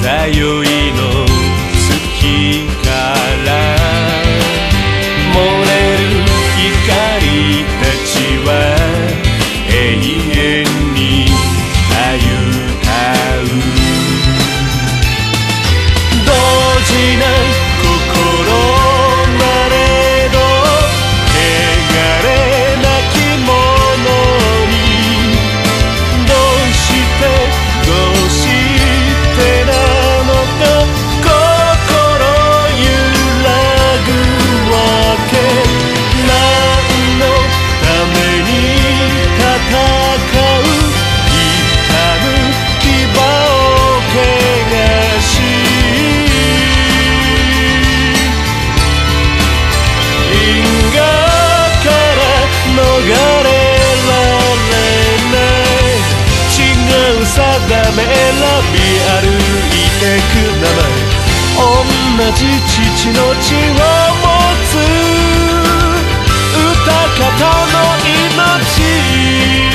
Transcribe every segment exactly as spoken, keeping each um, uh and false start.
迷いの月から漏れる光たちは永遠にたゆたう同時な心なれど汚れなき者にどうしてどうしてなのか心揺らぐわけ何のために戦う痛む牙を汚し因果から逃れられない違う定め選び歩いてく名前同じ父の血を持つ歌方の命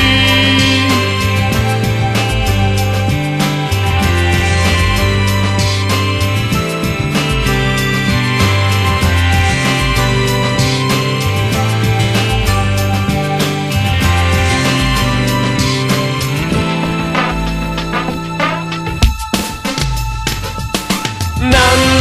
何